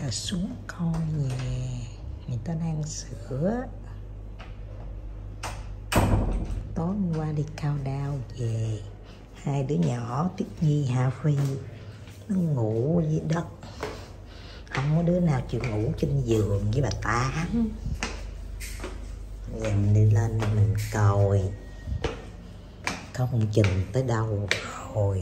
là xuống coi nhà người ta đang sửa. Tối hôm qua đi cao đao về, hai đứa nhỏ Tuyết Nhi, Hà Phi nó ngủ dưới đất, không có đứa nào chịu ngủ trên giường với bà Tám. Giờ mình đi lên mình coi công trình tới đâu rồi.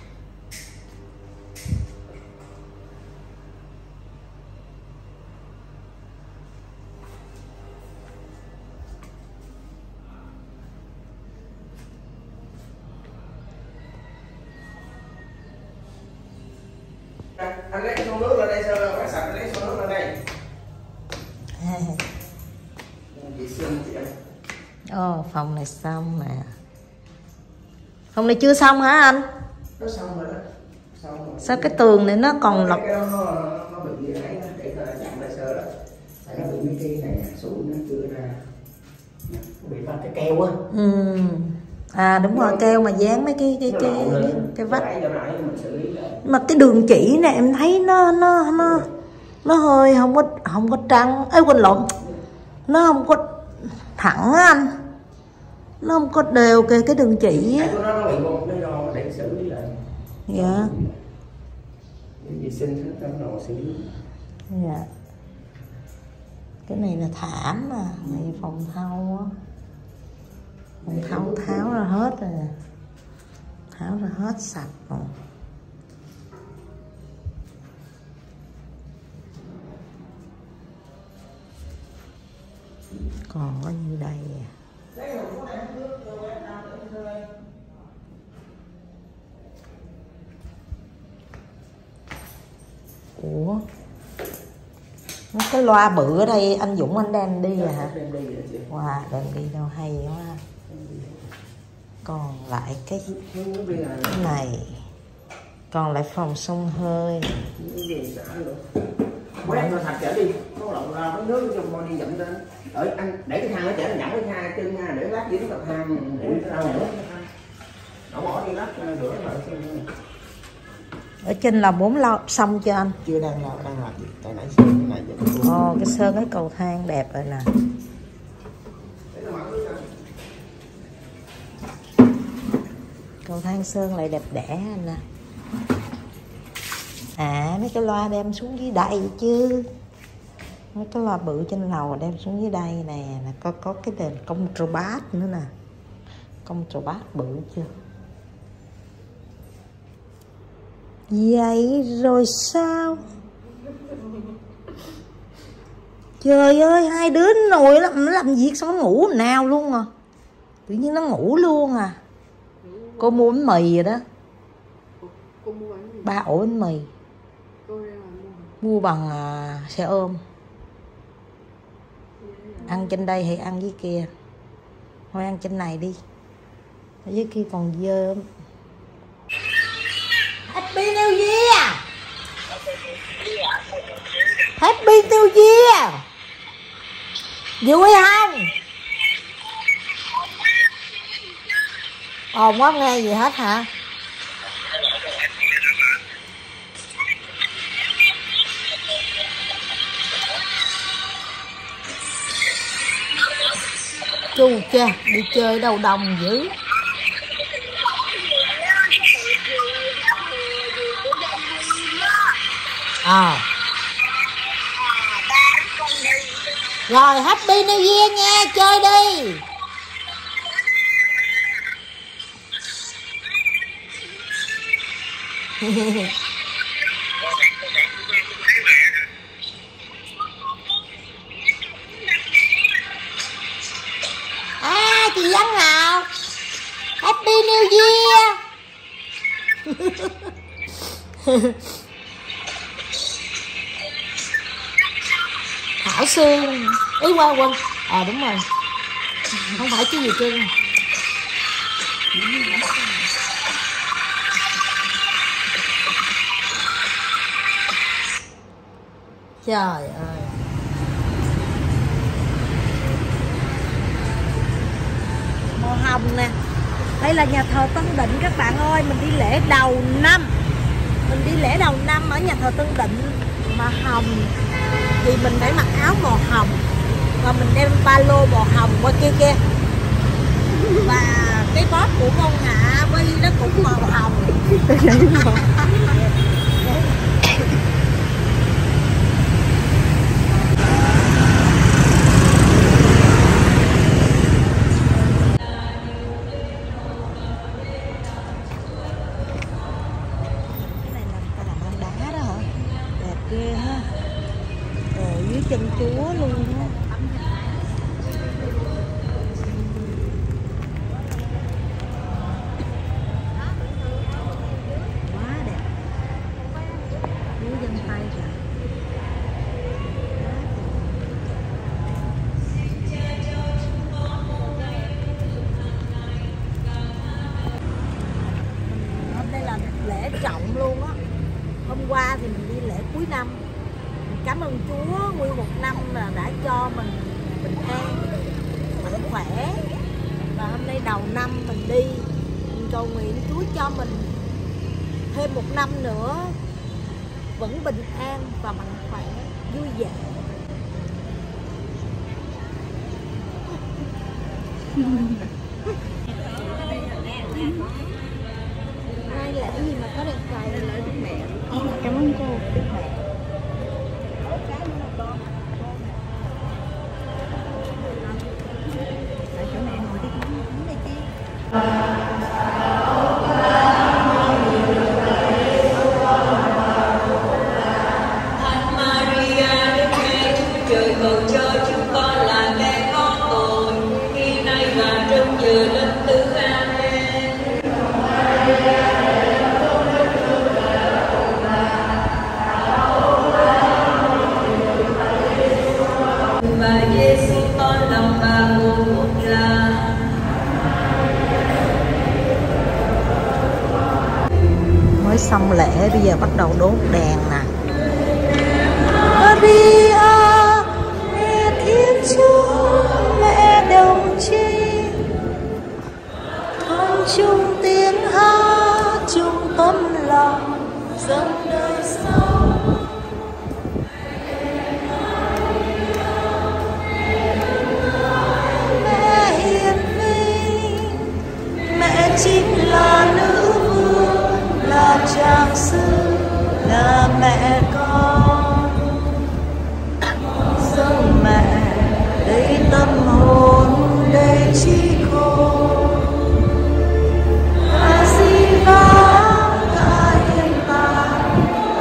Anh lấy xô nước lên đây, phải sạch, anh lấy xô nước lên đây. Vệ sinh chị ơi. Phòng này xong nè. Phòng này chưa xong hả anh? Nó xong rồi đó. Xong rồi. Sao cái tường này nó còn lọc? Cái đó nó bị gì đấy, để ta chạm lại sơ đó. Tại nó bị mấy cái này sụn nó chưa ra. Nó bị vào cái keo á. À đúng rồi, keo mà dán mấy cái vách. Mà cái đường chỉ này em thấy nó hơi không có trắng, quên lộn, nó không có thẳng á anh, nó không có đều cái đường chỉ á. Nó bị một cái do để xử lý lại. Dạ. Vệ sinh hết nó xử lý. Dạ. Cái này là thảm mà, này phòng thau á. Phòng thau tháo ra hết rồi nè, tháo ra hết sạch rồi. Còn có như đây à. Ủa, cái loa bự ở đây anh Dũng anh đem đi à hả? Wow, đem đi đâu hay quá. Còn lại cái này, còn lại phòng xông hơi. Quét nó sạch trở đi, có lộn ra có nước trong con đi dậm lên. Ở anh để cái thang nó chở nó dẫn cái hai chân nha, để lát dính vào thang để đâu nữa. Nó bỏ đi lát rửa lại xem. Ở trên là 4 lầu xong chưa anh? Chưa, đang làm gì? Tại nãy sơn cái này vậy. Cái sơn cái cầu thang đẹp rồi nè. Cầu thang sơn lại đẹp đẽ anh nè. À mấy cái loa đem xuống dưới đây chứ. Mấy cái loa bự trên lầu đem xuống dưới đây nè. Có cái đèn contrabass nữa nè. Contrabass bự chưa? Vậy rồi sao? Trời ơi, hai đứa nồi nó làm việc xong nó ngủ nào luôn à. Tự nhiên nó ngủ luôn à. Cô mua bánh mì rồi đó. Cô mua bánh gì? 3 ổ bánh mì. Cô mua bằng xe ôm. Ăn trên đây hay ăn dưới kia? Thôi ăn trên này đi, ở dưới kia còn dơ. Happy New Year. Happy New Year. Vui không? Ồn quá, nghe gì hết hả? Chu cha, đi chơi đâu đông dữ. Rồi Happy New Year nha, chơi đi. Chị Văn nào? Happy New Year. Thảo Sương. Ý quên. Đúng rồi. Không phải chứ gì trơn. Trời ơi. Màu hồng nè. Đây là nhà thờ Tân Định các bạn ơi. Mình đi lễ đầu năm. Mình đi lễ đầu năm ở nhà thờ Tân Định. mà hồng thì mình phải mặc áo màu hồng và mình đem ba lô màu hồng qua kia kia, và cái bóp của con Hạ với nó cũng màu hồng. Ghê ha. Rồi dưới chân Chúa luôn á. Quá đẹp. Dưới chân tay kìa. Hôm nay là lễ trọng luôn á. Hôm qua thì mình đi lễ cuối năm. Cảm ơn Chúa nguyên một năm là đã cho mình bình an, mạnh khỏe. Và hôm nay đầu năm mình đi, mình cầu nguyện Chúa cho mình thêm một năm nữa vẫn bình an và mạnh khỏe, vui vẻ. Nay lễ gì mà có đèn cày? Lễ Đức Mẹ. Cảm ơn cô. Đức Mẹ. Mới xong lễ, bây giờ bắt đầu đốt đèn nè. Maria, mẹ Thiên Chúa, mẹ đồng trinh, con chung tiếng hát, chung tấm lòng dâng đời sống. Mẹ hiền vinh, mẹ chính là nữ vương, là trang sư, là mẹ con. Dâng mẹ đây tâm hồn, đây trí khôn. A Di Đà ta hiện tại.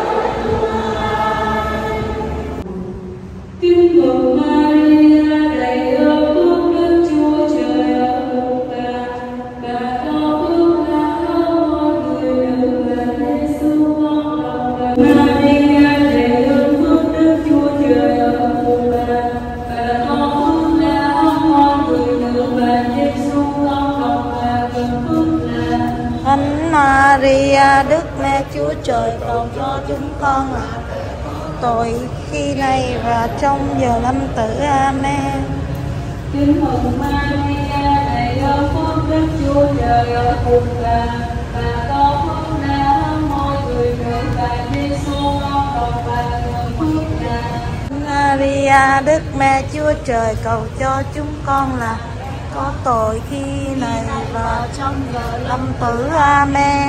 Kính mừng Maria đầy ơn phước Đức Chúa Trời ở cùng bà có phước là hơn mọi người nữ và Giêsu con lòng bà. Maria đầy ơn phước Đức Chúa Trời ở cùng bà có phước là hơn mọi người nữ và Giêsu con lòng bà cần phước là. Thánh Maria, Đức Mẹ Chúa Trời, cầu cho chúng con là tội khi này và trong giờ lâm tử. Amen. Kính mừng Maria đầy ơn phước Đức Chúa Trời ở cùng bà có phước là hơn mọi người nữ và Giêsu con lòng bà cần phước là. Maria, Đức Mẹ Chúa Trời, cầu cho chúng con là có tội khi này và trong giờ lâm tử. Amen.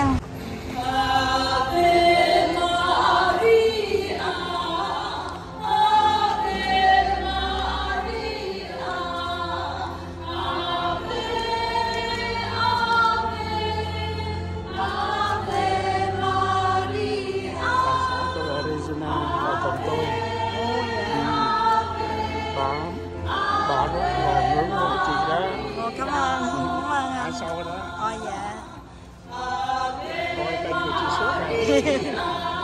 Bà đó là nướng của chị đó. Cảm ơn Ở sau đó. Dạ. Coi kênh của chị suốt này.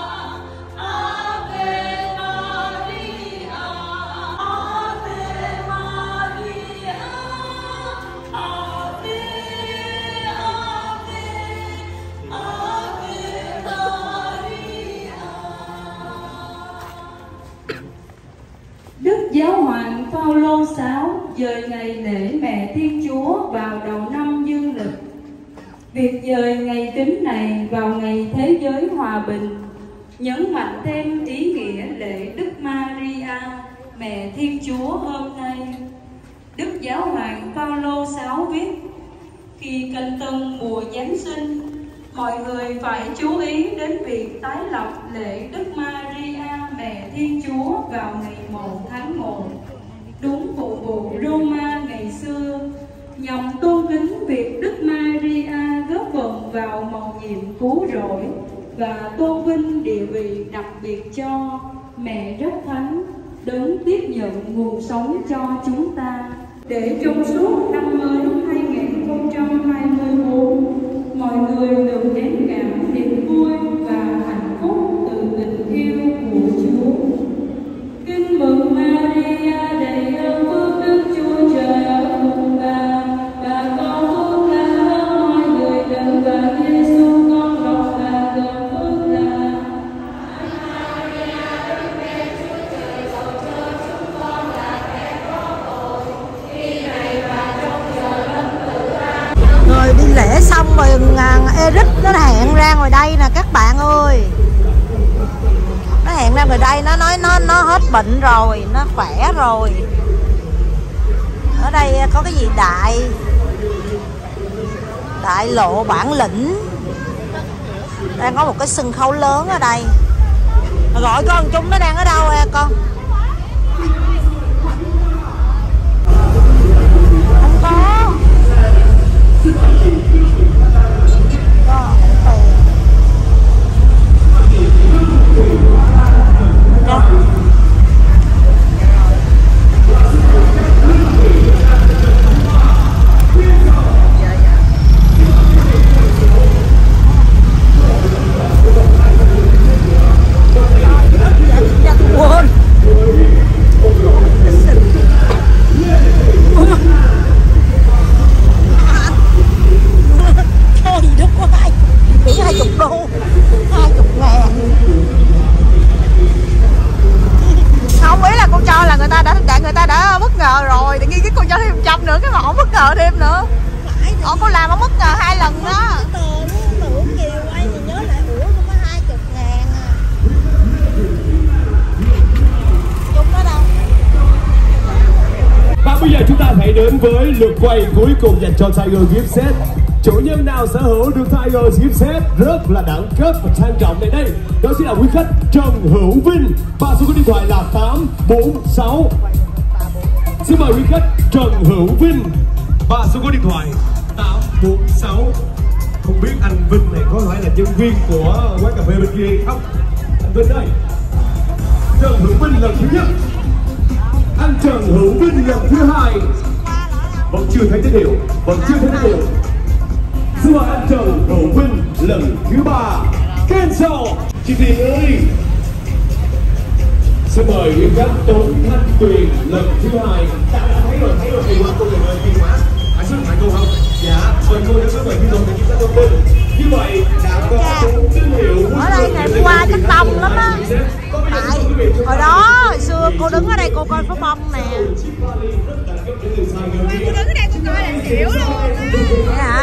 Đức Giáo hoàng Phaolô 6 dời ngày lễ Mẹ Thiên Chúa vào đầu năm dương lịch. Việc dời ngày kính này vào ngày thế giới hòa bình nhấn mạnh thêm ý nghĩa lễ lễ Đức Maria, Mẹ Thiên Chúa hôm nay. Đức Giáo hoàng Phaolô VI viết: khi canh tân mùa Giáng sinh, mọi người phải chú ý đến việc tái lập lễ Đức Maria, Mẹ Thiên Chúa vào ngày 1 tháng 1, đúng phục vụ Roma ngày xưa, nhằm tôn kính việc Đức Maria góp phần vào mầu nhiệm cứu rỗi và tôn vinh địa vị đặc biệt cho Mẹ Rất Thánh, đấng tiếp nhận nguồn sống cho chúng ta, để trong suốt năm mới 2024, mọi người được đến cảm niềm vui và hạnh phúc từ tình yêu của Chúa. Kinh mừng Maria, đầy ơn phước, Đức Chúa Trời ở cùng bà có phước là hơn mọi người nữ, và Giêsu con độc bà được phước là. Rồi đi lễ xong rồi Eric nó hẹn ra ngoài đây nè các bạn ơi. Nó hẹn ra ngoài đây, nó nói nó hết bệnh rồi, nó khỏe rồi. Ở đây có cái gì đại lộ bản lĩnh. Đang có một cái sân khấu lớn ở đây. Gọi con chúng nó đang ở đâu con? Không có. Với lượt quay cuối cùng dành cho Tiger Gift Set. Chủ nhân nào sở hữu được Tiger Gift Set rất là đẳng cấp và sang trọng này đây, đó chính là quý khách Trần Hữu Vinh. Và số điện thoại là 846. Xin mời quý khách Trần Hữu Vinh và số điện thoại 846. Không biết anh Vinh này có phải là nhân viên của quán cà phê bên kia không? Anh Vinh ơi, Trần Hữu Vinh lần thứ nhất, anh Trần Hữu Vinh lần thứ hai. Vẫn chưa thấy tín hiệu, Xin mời anh Trần Hữu Vinh lần thứ ba. Cancel. Chị Tiền ơi. Xin mời quý khách Tống Thanh Tuyền lần thứ hai. Đã thấy rồi, thì quá cô ơi, nhiều quá. Hãy số điện thoại cô không? Dạ, mời cô đến với mình khi chúng ta thông tin. Như vậy đã có tín hiệu. Ở đây ngày hôm qua chắc đông lắm á. Tại hồi đó hồi xưa cô đứng ở đây cô coi pháo bông nè. Cô đứng ở đây cô coi là xỉu luôn á. Vậy hả?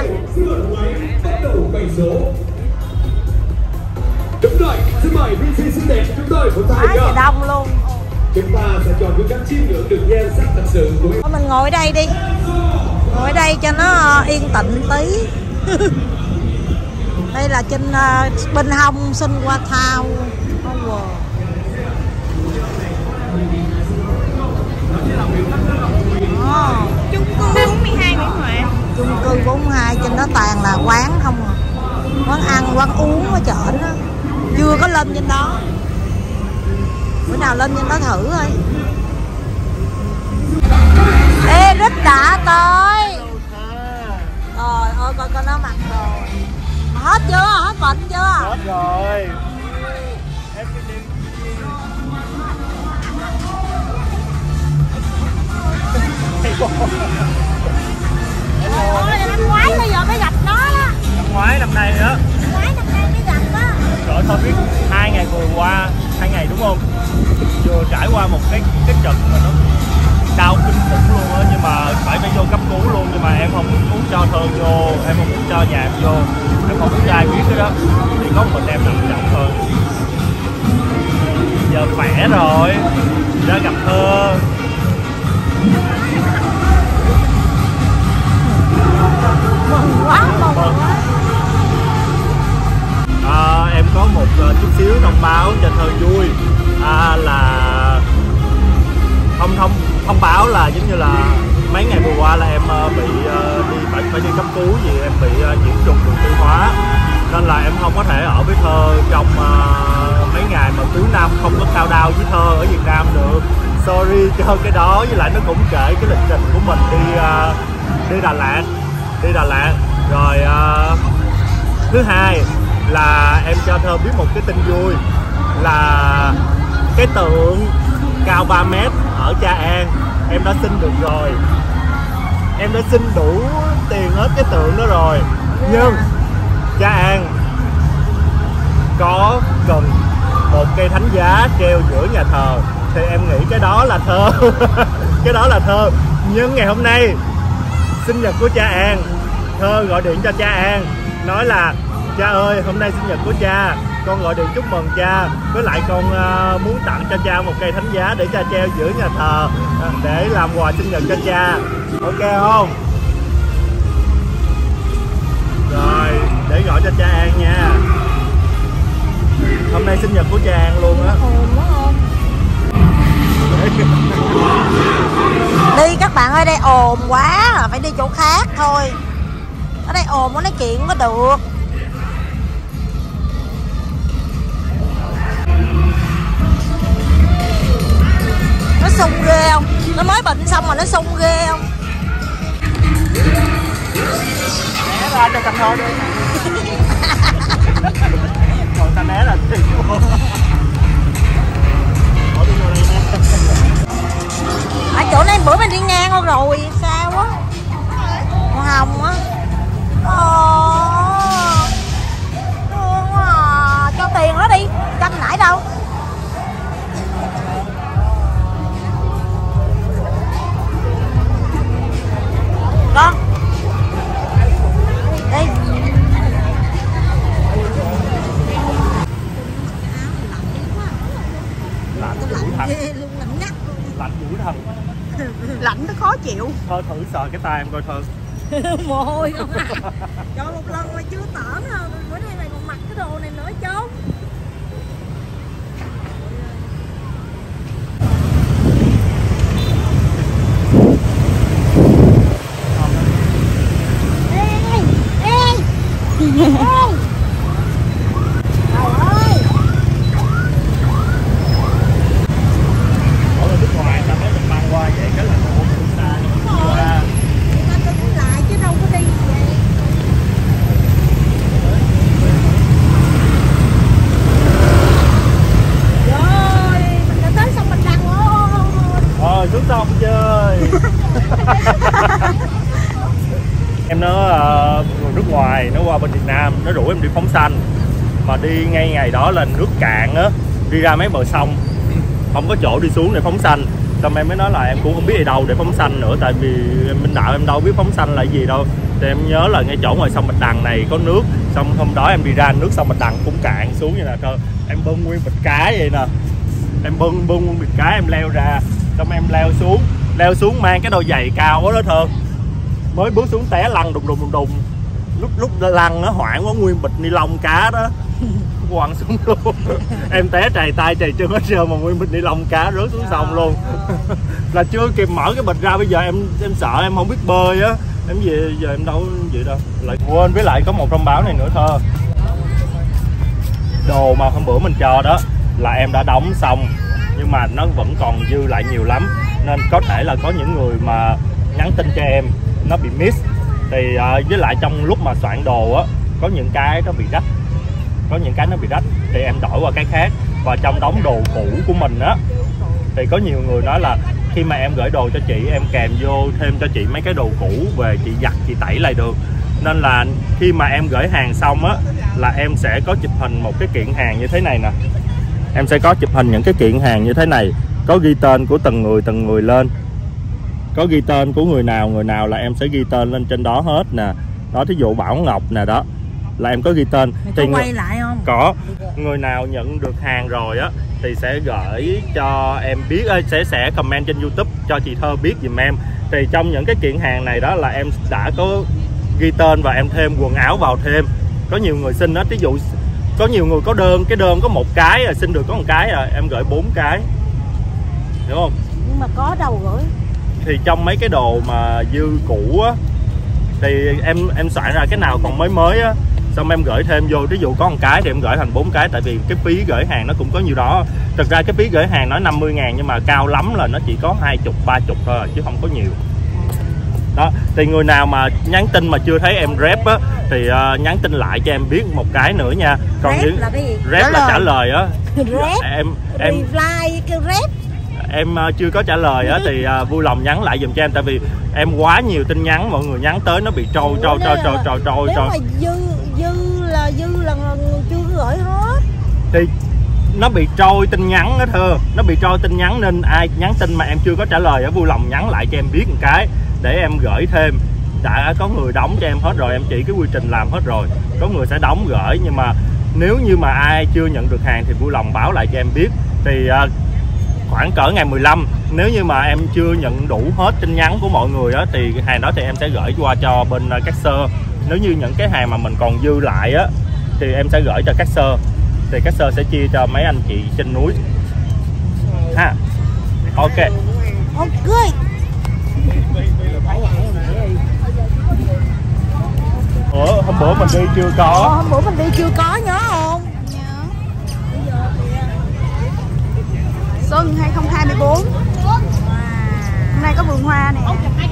Đúng rồi, xin mời VC xinh đẹp chúng tôi của Tiger. Quá đông luôn. Chúng ta sẽ chọn với các chiêm ngưỡng được nhan sắc thật sự của mình ngồi ở đây đi. Ngồi ở đây cho nó yên tĩnh tí. Đây là trên bên hông Sun Qua Thao. Chung cư 42 Nguyễn Huệ. Chung cư 42 trên đó toàn là quán không à. Quán ăn, quán uống ở trển á. Chưa có lên trên đó. Bữa nào lên trên đó thử thôi. Ê, Rít đã tới. Trời ơi, coi nó mặc rồi. Hết chưa? Hết bệnh chưa? Hết rồi. Ôi, năm ngoái bây giờ mới gặp nó đó. Năm ngoái năm nay nữa. Năm ngoái năm nay mới gặp đó. Trời thôi biết 2 ngày vừa qua, 2 ngày đúng không? Vừa trải qua một cái trận mà nó đau kinh khủng luôn á, nhưng mà phải vô cấp cứu luôn, nhưng mà em không muốn cho thơ vô, em không muốn cho nhạc vô, em không muốn cho ai biết cái đó, thì có mình em nằm chậm hơn. Giờ khỏe rồi. là giống như là mấy ngày vừa qua là em bị phải đi cấp cứu vì em bị nhiễm trùng đường tiêu hóa, nên là em không có thể ở với Thơ trong mấy ngày mà cuối năm không có countdown với Thơ ở Việt Nam được. Sorry cho cái đó, với lại nó cũng trễ cái lịch trình của mình đi Đà Lạt. Rồi thứ hai là em cho Thơ biết một cái tin vui là cái tượng cao 3 mét ở Cha An em đã xin được rồi. Em đã xin đủ tiền hết cái tượng đó rồi, nhưng Cha An có cần một cây thánh giá treo giữa nhà thờ thì em nghĩ cái đó là Thơ cái đó là Thơ. Nhưng ngày hôm nay sinh nhật của Cha An, Thơ gọi điện cho Cha An nói là cha ơi, hôm nay sinh nhật của cha, con gọi điện chúc mừng cha, với lại con muốn tặng cho cha một cây thánh giá để cha treo giữa nhà thờ để làm quà sinh nhật cho cha, ok không? Rồi để gọi cho cha An nha, hôm nay sinh nhật của cha An luôn á. Đi các bạn ơi, đây ồn quá, phải đi chỗ khác thôi. Ở đây ồn quá nói chuyện không có được. Nó sung ghê không? Nó mới bệnh xong mà nó sung ghê không? Né ra cho cặp thôi đi. Còn ta né là tiền luôn. Ở chỗ này bữa mình đi ngang qua rồi, sao á? Màu hồng á. Thương quá à. Cho tiền nó đi, cho nãy đâu. Con đi. Lạnh dữ thần. Lạnh dữ thần. Lạnh nó khó chịu. Thôi thử sờ cái tay em coi Thơ. Mồ hôi không à. Cho một lần mà chưa tởn rồi, bữa nay mày còn mặc cái đồ này nữa chốn. Xuống sông chơi. Em nó người nước ngoài nó qua bên Việt Nam, nó rủ em đi phóng sanh, mà đi ngay ngày đó là nước cạn á, đi ra mấy bờ sông không có chỗ đi xuống để phóng sanh. Xong em mới nói là em cũng không biết đi đâu để phóng sanh nữa, tại vì em bên đạo em đâu biết phóng sanh là gì đâu. Thì em nhớ là ngay chỗ ngoài sông Bạch Đằng này có nước, xong hôm đó em đi ra nước sông Bạch Đằng cũng cạn xuống như nè Thơ. Em bưng nguyên bịch cá vậy nè, em bưng nguyên bịch cá em leo ra, xong em leo xuống mang cái đôi giày cao quá đó Thơ, mới bước xuống té lăn đùng. Lúc lăn nó hoảng quá, nguyên bịch ni lông cá đó quăng xuống luôn. Em té trầy tay trầy chân hết trơn mà nguyên bịch ni lông cá rớt xuống sông luôn. Là chưa kịp mở cái bịch ra, bây giờ em sợ em không biết bơi á, em về giờ em đâu vậy đâu. Lại quên, với lại có một thông báo này nữa Thơ, đồ mà hôm bữa mình cho đó là em đã đóng xong nhưng mà nó vẫn còn dư lại nhiều lắm, nên có thể là có những người mà nhắn tin cho em nó bị miss. Thì với lại trong lúc mà soạn đồ á, có những cái nó bị rách, thì em đổi qua cái khác. Và trong đống đồ cũ của mình á, thì có nhiều người nói là khi mà em gửi đồ cho chị, em kèm vô thêm cho chị mấy cái đồ cũ về chị giặt chị tẩy lại được. Nên là khi mà em gửi hàng xong á, là em sẽ có chụp hình một cái kiện hàng như thế này nè. Em sẽ có chụp hình những cái kiện hàng như thế này, có ghi tên của từng người lên, có ghi tên của người nào là em sẽ ghi tên lên trên đó hết nè. Đó, thí dụ Bảo Ngọc nè, đó là em có ghi tên. Thì quay lại không? Có, người nào nhận được hàng rồi á thì sẽ gửi cho em biết, sẽ comment trên YouTube cho chị Thơ biết giùm em. Thì trong những cái kiện hàng này đó là em đã có ghi tên và em thêm quần áo vào thêm. Có nhiều người xin đó, ví dụ có nhiều người có đơn, cái đơn có một cái là xin được có một cái rồi, em gửi 4 cái, hiểu không? Nhưng mà có đâu gửi. thì trong mấy cái đồ mà dư cũ á thì em soạn ra cái nào còn mới á, xong em gửi thêm vô. Ví dụ có một cái thì em gửi thành 4 cái, tại vì cái phí gửi hàng nó cũng có nhiều đó. Thực ra cái phí gửi hàng nói 50.000 nhưng mà cao lắm là nó chỉ có 20-30 thôi chứ không có nhiều. Đó, thì người nào mà nhắn tin mà chưa thấy em rep á thì nhắn tin lại cho em biết một cái nữa nha. Còn rep những là cái gì? Rep là trả lời á. Rep. Em reply kêu rep. Em chưa có trả lời á thì vui lòng nhắn lại giùm cho em, tại vì em quá nhiều tin nhắn, mọi người nhắn tới nó bị trôi. Nếu mà dư là chưa gửi hết thì nó bị trôi tin nhắn đó Thơ, nó bị trôi tin nhắn, nên ai nhắn tin mà em chưa có trả lời á vui lòng nhắn lại cho em biết một cái để em gửi thêm. Đã có người đóng cho em hết rồi, em chỉ cái quy trình làm hết rồi, có người sẽ đóng gửi. Nhưng mà nếu như mà ai chưa nhận được hàng thì vui lòng báo lại cho em biết. Thì khoảng cỡ ngày 15 nếu như mà em chưa nhận đủ hết tin nhắn của mọi người á thì hàng đó thì em sẽ gửi qua cho bên cashier. Nếu như những cái hàng mà mình còn dư lại á thì em sẽ gửi cho cashier, thì cashier sẽ chia cho mấy anh chị trên núi ha. Ok. Ủa, hôm bữa mình đi chưa có. Hôm bữa mình đi chưa có, nhớ không? Xuân 2024. Hôm nay có vườn hoa nè.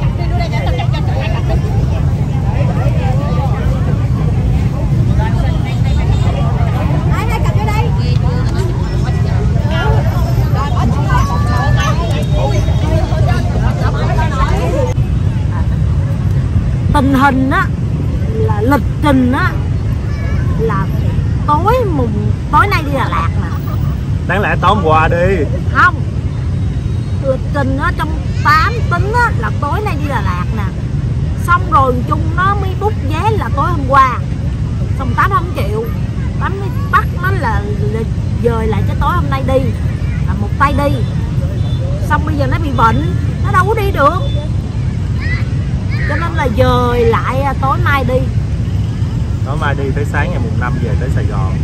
Tình hình á là lịch trình á là tối nay đi Đà Lạt nè. Đáng lẽ tối hôm qua đi. Không, lịch trình á trong 8 tính á là tối nay đi Đà Lạt nè. Xong rồi chung nó mới book vé là tối hôm qua. Xong 8 không chịu, 8 mới bắt nó là dời lại cho tối hôm nay đi, là một tay đi. Xong bây giờ nó bị bệnh, nó đâu có đi được, cho nên là dời lại tối mai đi. Tối mai đi tới sáng ngày mùng 5 về tới Sài Gòn.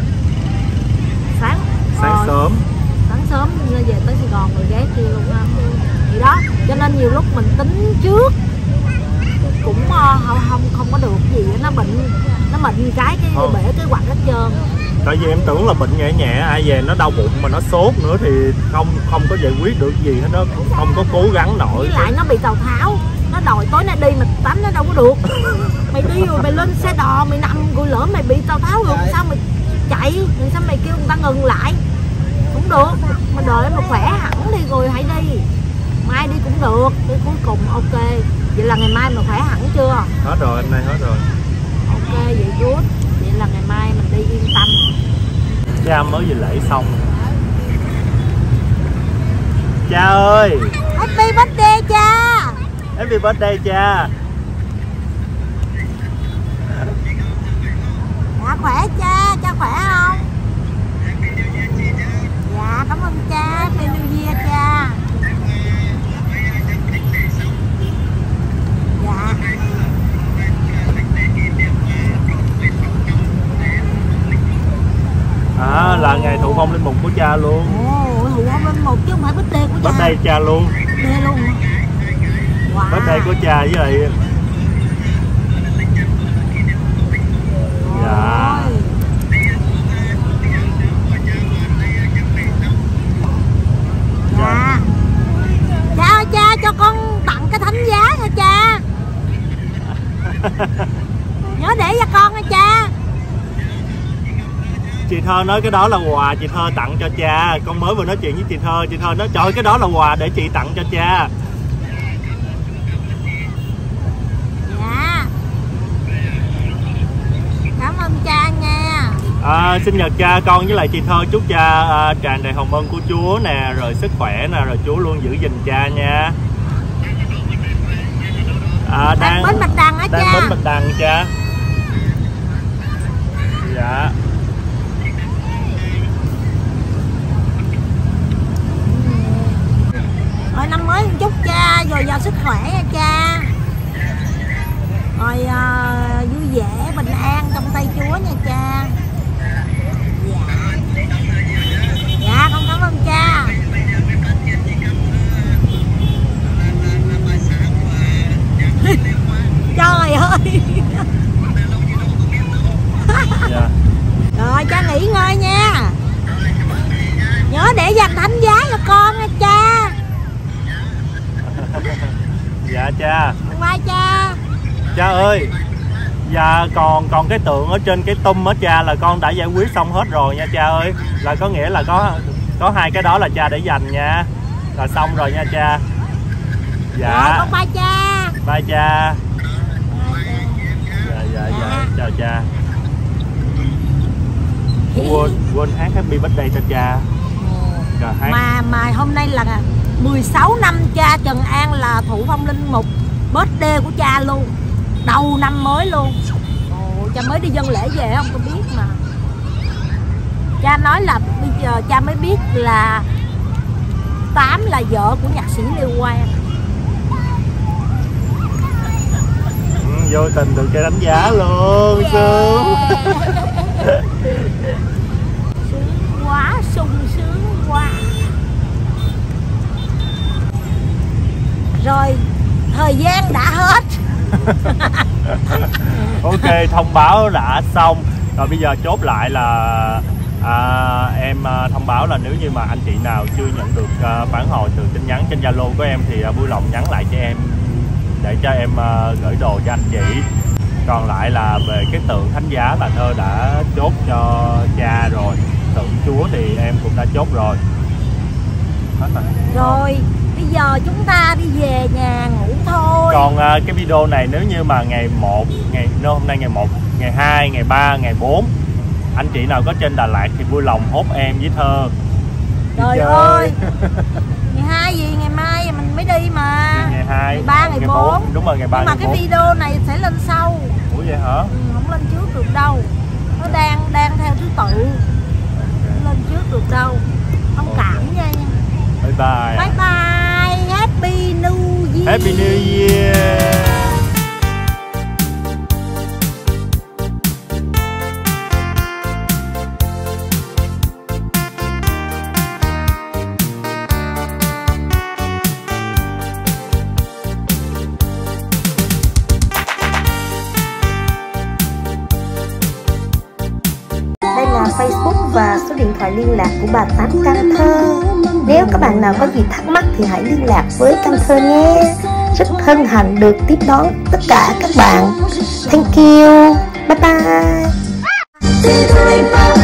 Sáng sớm. Sáng sớm về tới Sài Gòn rồi ghé kia luôn ha. Vậy đó, cho nên nhiều lúc mình tính trước cũng không có được gì, nó bệnh cái bể cái quặt hết trơn. Tại vì em tưởng là bệnh nhẹ nhẹ, ai về nó đau bụng mà nó sốt nữa thì không có giải quyết được gì hết đó, không có cố gắng nổi. Với lại nó bị Tào Tháo, nó đòi tối nay đi mà tắm nó đâu có được. Mày đi rồi mày lên xe đò mày nằm rồi lỡ mày bị Tào Tháo rồi sao mày chạy, rồi sao mày kêu người ta ngừng lại, không được. Mà đợi mà khỏe hẳn đi rồi hãy đi, mai đi cũng được. Cái cuối cùng ok, vậy là ngày mai mà khỏe hẳn chưa? Hết rồi, hôm nay hết rồi. Ok vậy good, vậy là ngày mai mình đi yên tâm. Cha mới vừa lễ xong. Cha ơi, Happy birthday cha. Happy birthday cha. Dạ khỏe cha khỏe không? Dạ cảm ơn cha, Happy New Year cha. Dạ. Là ngày thụ phong linh mục của cha luôn. Ồ, thụ phong linh mục chứ không phải birthday của cha. Birthday cha luôn. Birthday luôn hả? Wow. Birthday của cha với lại. Dạ. Dạ. Cha ơi cha, cho con tặng cái thánh giá nha cha. Nhớ để cho con nha cha. Chị Thơ nói cái đó là quà chị Thơ tặng cho cha. Con mới vừa nói chuyện với chị Thơ nói trời cái đó là quà để chị tặng cho cha. Dạ. Cảm ơn cha nha. Sinh nhật cha con với lại chị Thơ chúc cha tràn đầy hồng ân của Chúa nè, rồi sức khỏe nè, rồi Chúa luôn giữ gìn cha nha. Đang bến Bạch Đằng á cha. Đang bến Bạch Đằng cha. Dạ. Rồi năm mới chúc cha dồi dào sức khỏe nha cha. Rồi vui vẻ bình an trong tay Chúa nha cha. Dạ. Dạ con cảm ơn cha. ơi. Dạ. Rồi cha nghỉ ngơi nha. Nhớ để dành thánh giá cho con nha cha. Dạ cha. Bye cha. Cha ơi. Dạ còn cái tượng ở trên cái tum á cha là con đã giải quyết xong hết rồi nha cha ơi. Là có nghĩa là có hai cái đó là cha để dành nha. Là xong rồi nha cha. Dạ. Rồi con bye cha. Bye cha. Dạ. Chào cha. Quên hát Happy Birthday cho cha. Rồi, hát. Mà hôm nay là 16 năm cha Trần An là thụ phong linh mục birthday của cha luôn. Đầu năm mới luôn. Cha mới đi dân lễ về không có biết mà. Cha nói là bây giờ cha mới biết là Tám là vợ của nhạc sĩ Lê Quang. Vô tình được cha đánh giá luôn. Sướng. Sướng quá, sung sướng quá. Rồi thời gian đã hết. Ok, thông báo đã xong. Rồi bây giờ chốt lại là em thông báo là nếu như mà anh chị nào chưa nhận được phản hồi từ tin nhắn trên Zalo của em thì vui lòng nhắn lại cho em để cho em gửi đồ cho anh chị. Còn lại là về cái tượng thánh giá bà Thơ đã chốt cho cha rồi. Tượng Chúa thì em cũng đã chốt rồi. Rồi bây giờ chúng ta đi về nhà ngủ thôi. Còn cái video này nếu như mà ngày 1, hôm nay ngày 1, ngày 2, ngày 3, ngày 4 anh chị nào có trên Đà Lạt thì vui lòng hốt em với Thơ. Trời ơi. Ngày 2 gì, ngày mai mình mới đi mà. Ngày 2, ngày 3, ngày 4. Đúng rồi, ngày 3, nhưng mà ngày cái 4. video này sẽ lên sau. Ủa vậy hả? Không lên trước được đâu. Nó đang theo thứ tự. Không lên trước được đâu. Thông cảm nha. Bye bye. Bye bye. Happy New Year. Happy New Year. Đây là Facebook và số điện thoại liên lạc của bà Tám Can Thơ. Nếu các bạn nào có gì thắc mắc thì hãy liên lạc với Can Thơ nhé. Rất hân hạnh được tiếp đón tất cả các bạn. Thank you. Bye bye.